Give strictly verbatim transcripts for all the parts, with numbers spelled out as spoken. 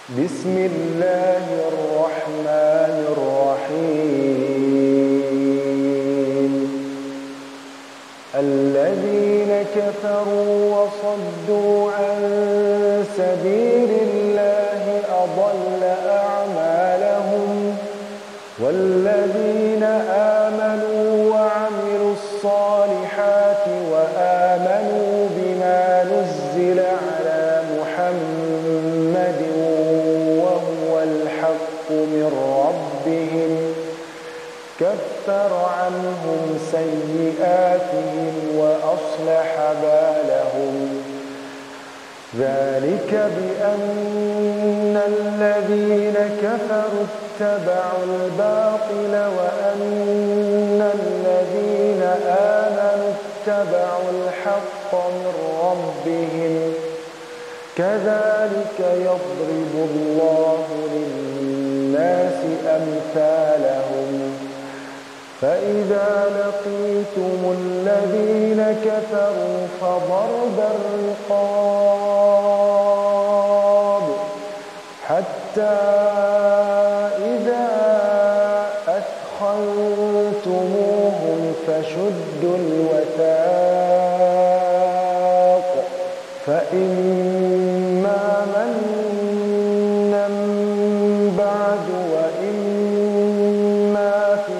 بسم الله الرحمن الرحيم الذين كفروا وصدوا عن سبيل الله أضل أعمالهم والذين آمنوا وعملوا الصالحات وآمنوا بما نزل على محمد وهو الحق من ربهم كفر عنهم سيئاتهم وأصلح بالهم ذلك بأن الذين كفروا اتبعوا الباطل وأن الذين آمنوا اتبعوا الحق من ربهم كذلك يضرب الله للناس أمثالهم فإذا لقيتم الذين كفروا فضرب الرقاب حتى إذا أثخنتموهم فشدوا الوثاق فإما منا بعد وإما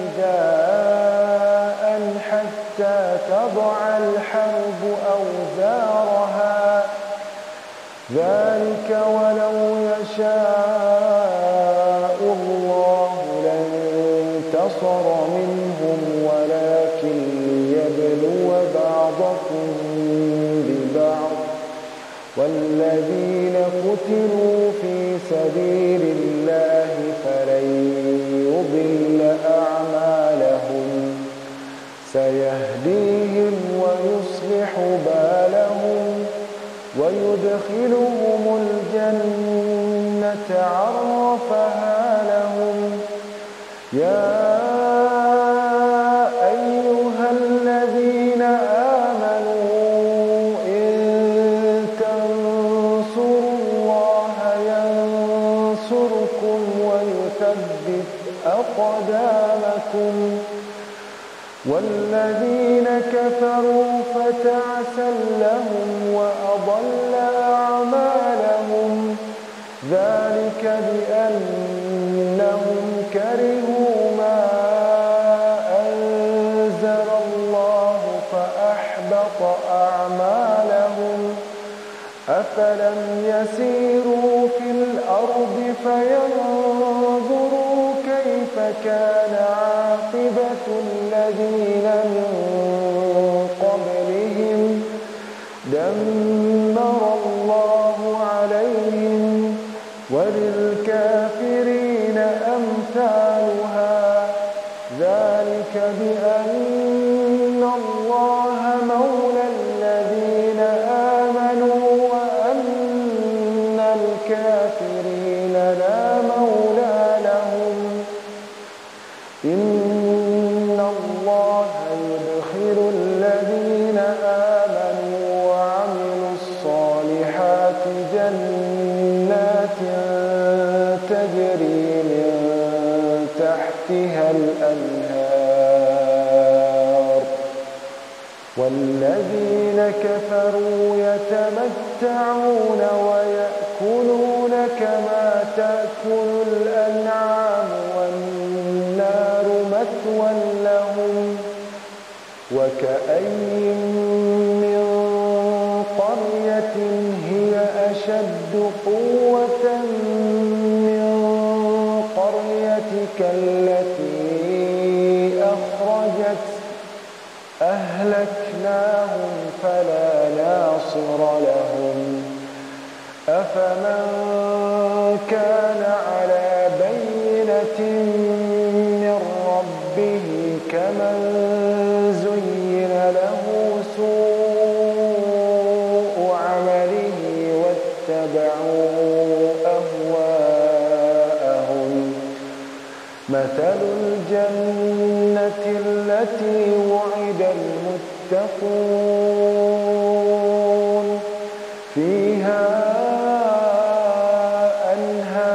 فداء حتى تضع الحرب أوزارها ذلك ولو يشاء الله لانتصر منهم ولكن ليبلو بعضكم ببعض والذين قتلوا في سبيل الله فلن يضل أعمالهم سيهديهم ويصلح بالهم ويدخلهم الجنة عرفها لهم يا أيها الذين آمنوا إن تنصروا الله ينصركم ويثبت أقدامكم والذين كفروا فتعسا لهم وأضل أعمالهم ذلك بأنهم كرهوا ما أنزل الله فأحبط أعمالهم أفلم يسيروا في الأرض فينظروا كيف كان عاقبة الذين من قبلهم دمر الله عليهم وللكافرين أمثالها ذلك بأن الله مولى الذين آمنوا وأن الكافرين لا مولى لهم إن الله يدخل الذين آمنوا وعملوا الصالحات جنات تجري من تحتها الأنهار والذين كفروا يتمتعون ويأكلون كما تأكل الأنعام والنار مثوى لهم وكأين من قرية هي أشد قوة من قريتك التي أخرجت أهلكناهم فلا ناصر لهم أفمن كان على بينة من ربه كمن زين له سوء عمله واتبعوا أهواءهم مثل الجنة التي وعد المتقون فيها أنهار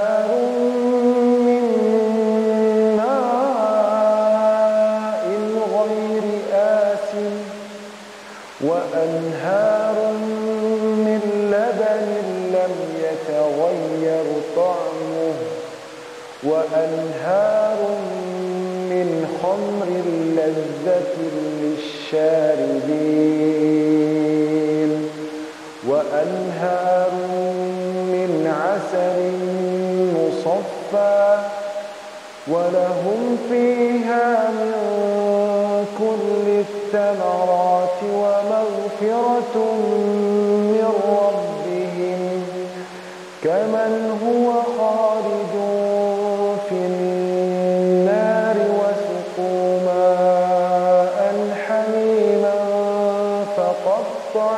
وأنهار من خمر لذة للشاربين وأنهار من عسل مصفى ولهم فيها من كل الثمرات ومغفرة من ربهم كمن هو خالد في النار وسقوا ماء حميما فقطع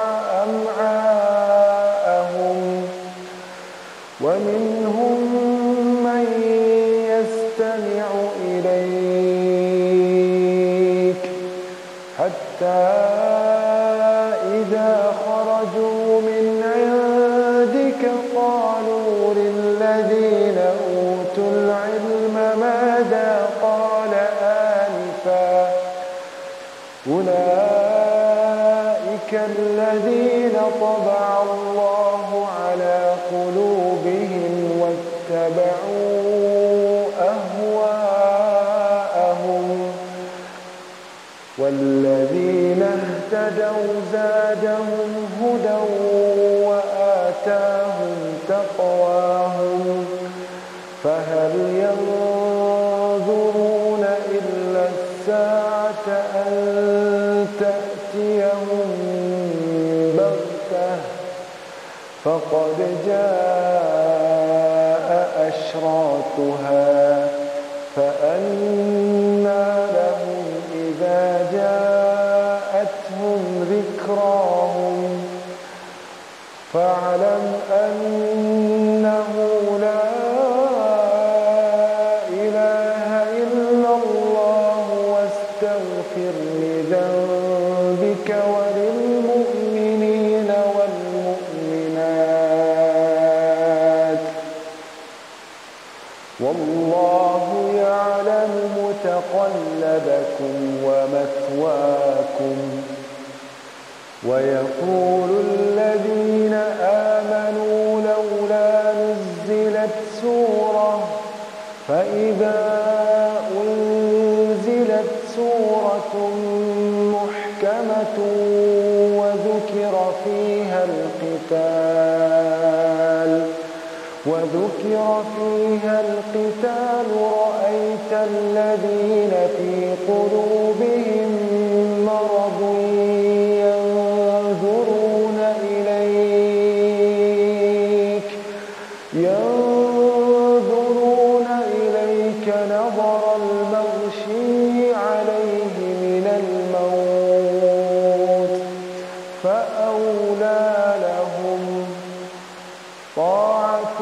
أمعاءهم ومنهم من يستمع إليك حتى إذا خرجوا من عندك قالوا للذين أوتوا العلم ماذا قال آنفا أولئك الذين طبع الله على قلوبهم واتبعوا أهواءهم والذين اهتدوا زادهم هدى وآتاهم تقواهم فهل ينظرون إلا الساعة أن تأتيهم بغتة فقد جاء أشراطها فأنى لهم إذا جاءتهم ذكراهم فاعلم أنه لا إله إلا الله واستغفر لذنبك وللمؤمنين والمؤمنات والله يعلم متقلبكم ومثواكم ويقول الذين آمنوا لولا نزلت سورة فإذا أنزلت سورة محكمة وذكر فيها القتال وذكر فيها القتال رأيت الذين في قلوبهم مرض ينظرون إليك ينظرون إليك نظر المغشي عليه من الموت فأولى لهم طاعة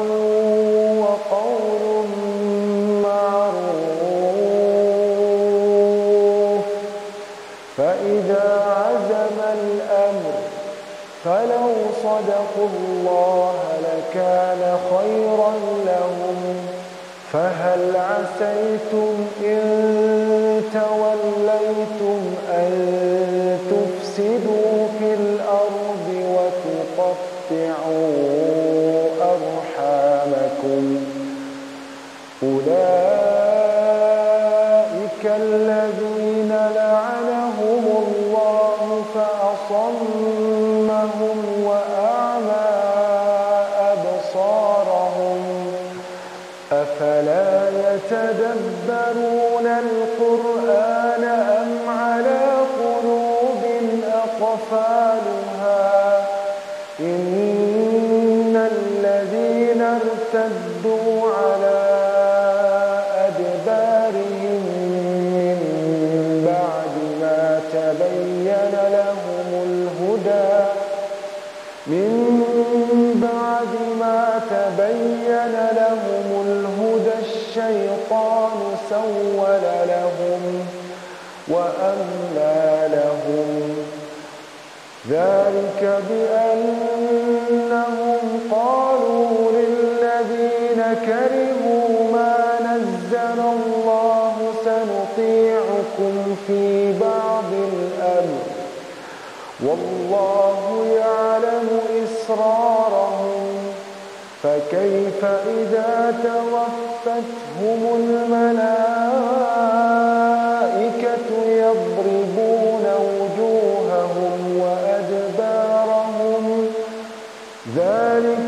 وقول معروف فإذا عزم الأمر فلو صدقوا الله لكان خيرا لهم فهل عسيتم إن توليتم أن تفسدوا في الأرض وتقطعوا أرحامكم أولئك الذين لعنهم الله فأصمهم وأعمى أبصارهم أفلا يتدبرون القرآن أم على قلوب أقفالها إن الذين ارتدوا على أدبارهم من بعد ما تبين لهم الهدى من بعد ما تبين لهم الهدى الشيطان سول لهم وأملى لهم ذلك بأنهم قالوا للذين كرهوا ما نزل الله سنطيعكم في بعض الأمر والله يعلم إسرارهم فكيف إذا توفتهم الملائكة يضربون وجوههم وأدبارهم ذلك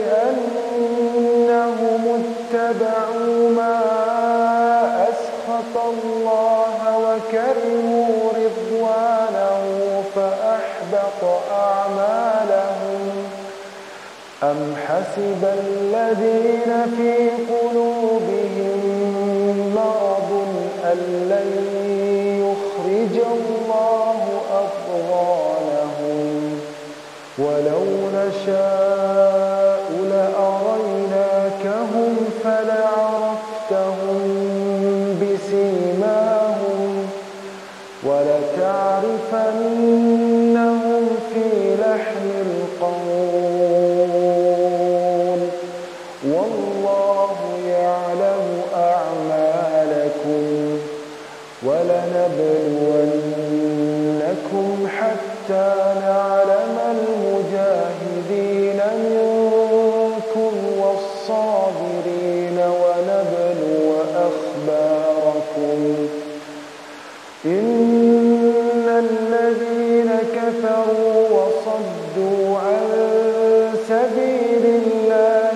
بأنهم اتبعوا ما أسخط الله وكرهوا رضوانه فأحبط أعمالهم أم حسب الذين في قلوبهم مرض أن لن يخرج الله أضغانهم ولو نشاء لأريناكهم فلعرفتهم بسيماهم ولتعرفنهم في لحن القول والله يعلم أعمالكم ولنبلونكم حتى نعلم المجاهدين منكم والصابرين ونبلو أخباركم إن الذين كفروا وصدوا عن سبيل الله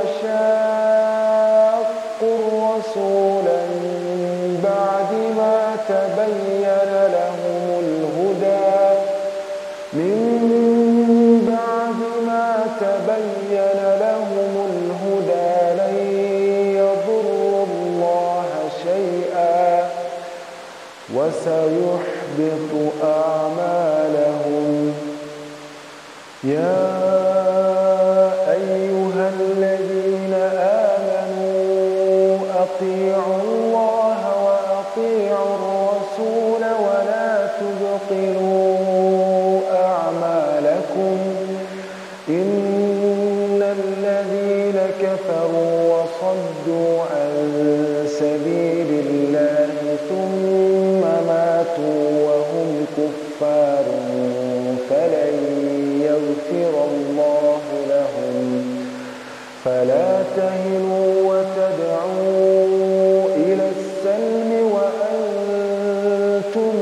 وشاقوا الرسول من بعد ما تبين لهم الهدى من بعد ما تبين لهم الهدى لن يضروا الله شيئا وسيحبط أعمالهم يا أيها الذين آمنوا أطيعوا الله وأطيعوا الرسول ولا تبطلوا أعمالكم إن الذين كفروا وصدوا عن سبيل الله ثم ماتوا وهم كفار فلن يغفر الله لهم فلا تهنوا وتدعوا إلى السلم وأنتم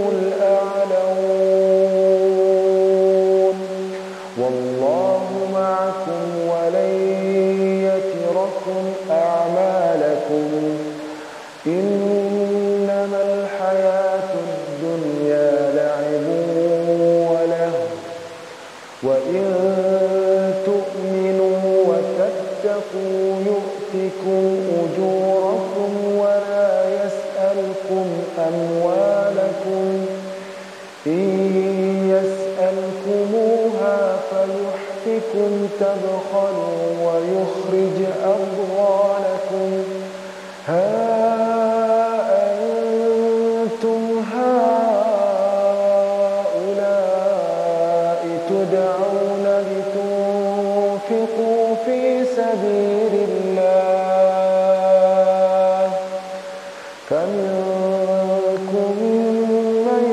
الأعلون والله معكم ولن يتركم أعمالكم إنما الحياة الدنيا لعب ولهو وإن تؤمنوا وتتقوا يؤتكم أجوركم ولا يسألكم أموالكم إن يسألكموها فيحفكم تبخلوا ويخرج أضغانكم ها أنتم هؤلاء تدعون لتنفقوا في سبيل الله فمنكم من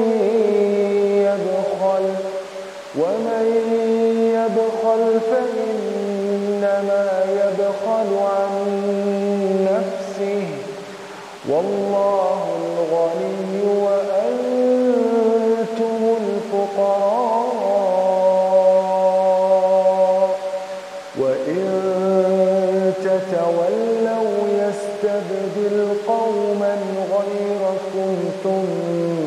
يبخل ومن يبخل فإنما يبخل عن نفسه والله الغني وأنتم الفقراء وإن تتولوا يستبدل قوما غيركم ثم